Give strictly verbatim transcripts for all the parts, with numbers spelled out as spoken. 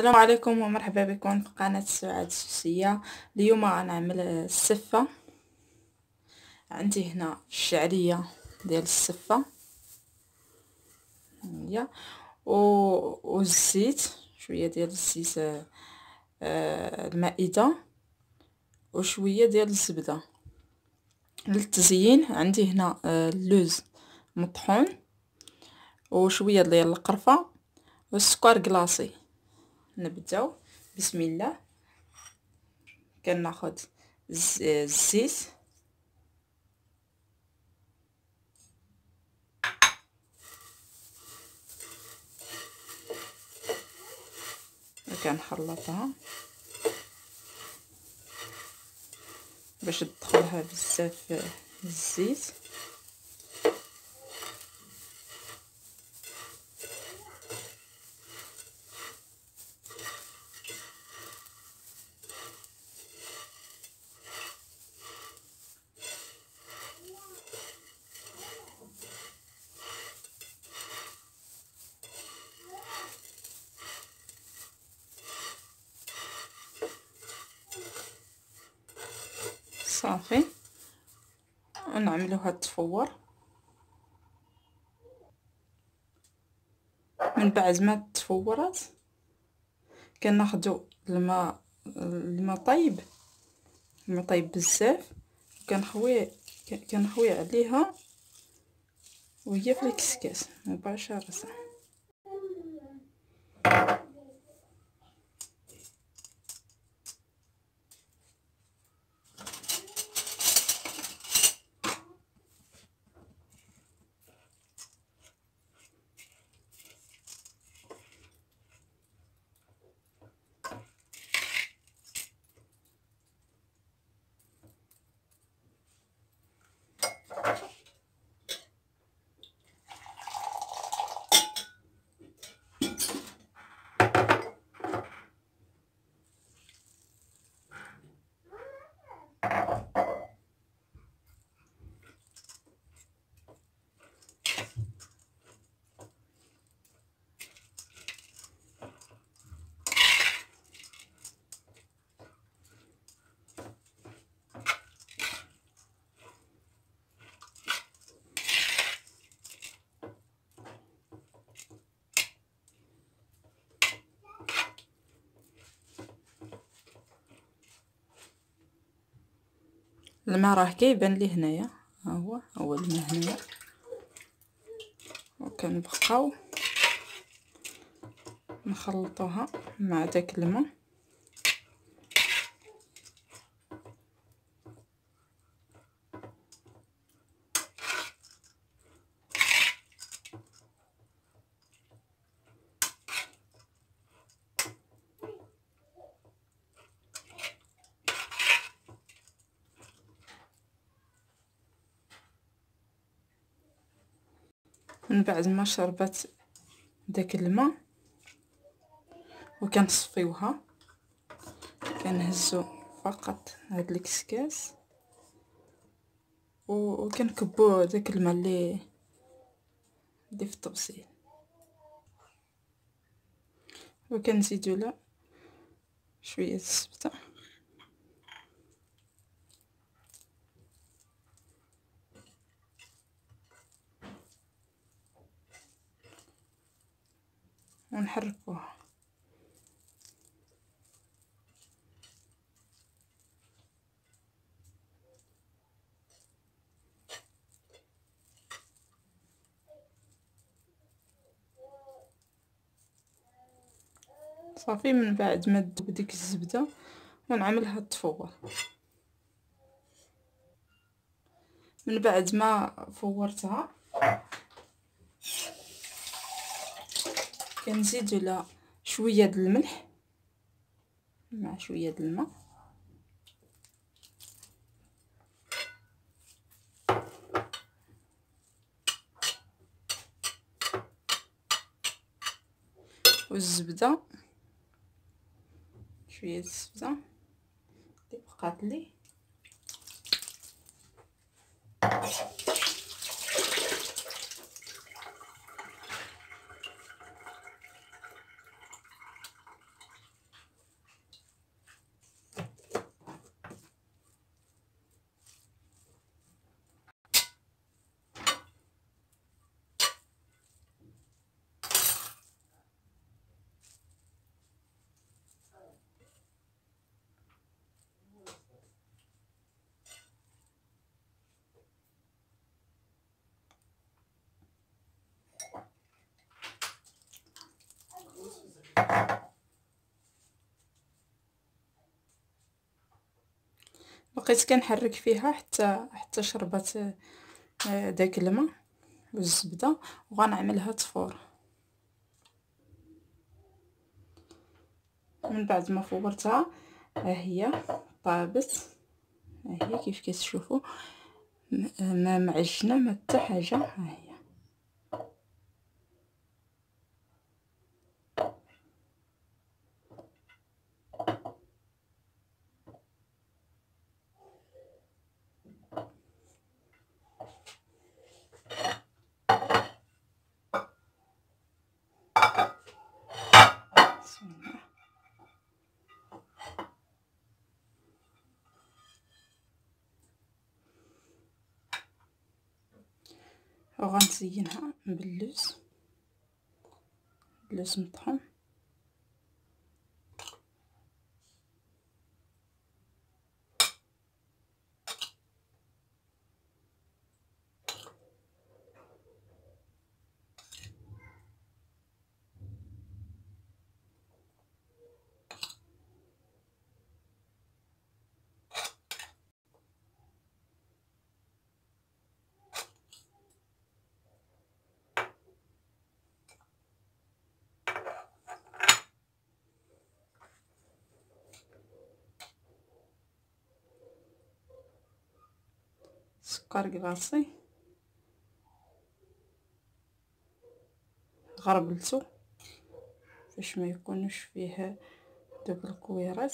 السلام عليكم ومرحبا بكم في قناة سعاد السوسية. اليوم غنعمل السفة. عندي هنا الشعرية ديال السفة هي و... والزيت، شويه ديال الزيت آه المائدة، وشويه ديال الزبده. للتزيين عندي هنا آه اللوز مطحون، وشويه ديال القرفه والسكر كلاصي. نبداو بسم الله. كناخذ الزيت وكنخلطها باش تدخلها بزاف الزيت. صافي، ونعملوها تفور. من بعد ما تفورات كناخدو الماء الماء طيب الماء طيب بزاف، وكنخوي كنخوي عليها وهي في الكسكاس مباشرة. الماء راه كيبان لي هنايا، ها هو هو الماء هنايا، وكنبقاو نخلطوها مع داك الماء. من بعد ما شربت داك الماء وكنصفيوها، كنهزو فقط هاد الكسكاس وكنكبو داك الماء اللي اللي في الطبسيل، وكنزيدو له شويه الزبده ونحركوها. صافي، من بعد ما تذوب ديك الزبده ونعملها تفور. من بعد ما فورتها كنزيدو لها شويه د الملح مع شويه د الماء، والزبده، شويه الزبده اللي بقات لي، بقيت كنحرك فيها حتى حتى شربت داك الماء والزبده، وغنعملها تفور. من بعد ما فورتها ها هي طابت، ها هي كيف كتشوفوا ما معجنه ما حتى حاجه. ها هي وغنزينها باللوز، اللوز مطحون. سكر كلاصي غربلتو باش ما يكونوش فيه دوك الكويرات.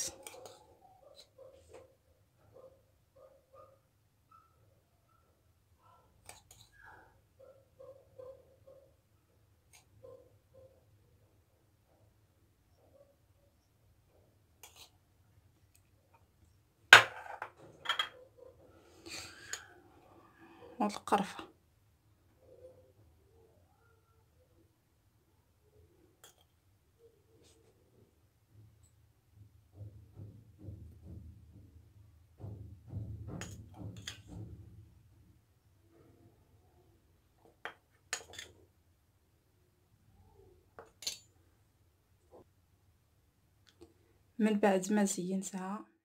والقرفه من بعد ما زينتها